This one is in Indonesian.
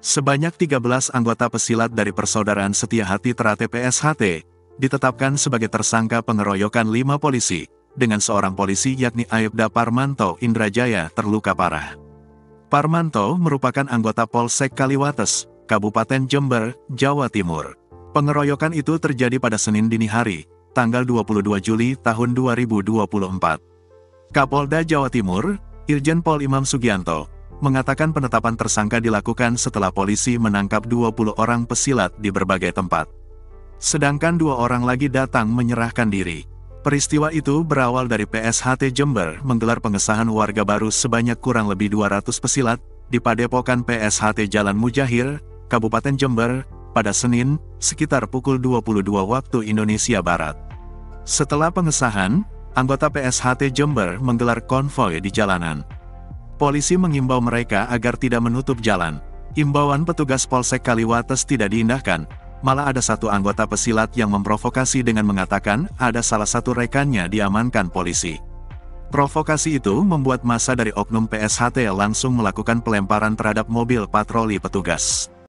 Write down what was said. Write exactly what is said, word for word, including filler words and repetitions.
Sebanyak tiga belas anggota pesilat dari Persaudaraan Setia Hati Terate P S H T, ditetapkan sebagai tersangka pengeroyokan lima polisi, dengan seorang polisi yakni Aibda Parmanto Indrajaya terluka parah. Parmanto merupakan anggota Polsek Kaliwates, Kabupaten Jember, Jawa Timur. Pengeroyokan itu terjadi pada Senin dini hari, tanggal dua puluh dua Juli tahun dua ribu dua puluh empat. Kapolda Jawa Timur, Irjen Pol Imam Sugianto, mengatakan penetapan tersangka dilakukan setelah polisi menangkap dua puluh orang pesilat di berbagai tempat. Sedangkan dua orang lagi datang menyerahkan diri. Peristiwa itu berawal dari P S H T Jember menggelar pengesahan warga baru sebanyak kurang lebih dua ratus pesilat di Padepokan P S H T Jalan Mujahir, Kabupaten Jember, pada Senin, sekitar pukul dua puluh dua waktu Indonesia Barat. Setelah pengesahan, anggota P S H T Jember menggelar konvoy di jalanan. Polisi mengimbau mereka agar tidak menutup jalan. Imbauan petugas Polsek Kaliwates tidak diindahkan, malah ada satu anggota pesilat yang memprovokasi dengan mengatakan ada salah satu rekannya diamankan polisi. Provokasi itu membuat massa dari oknum P S H T langsung melakukan pelemparan terhadap mobil patroli petugas.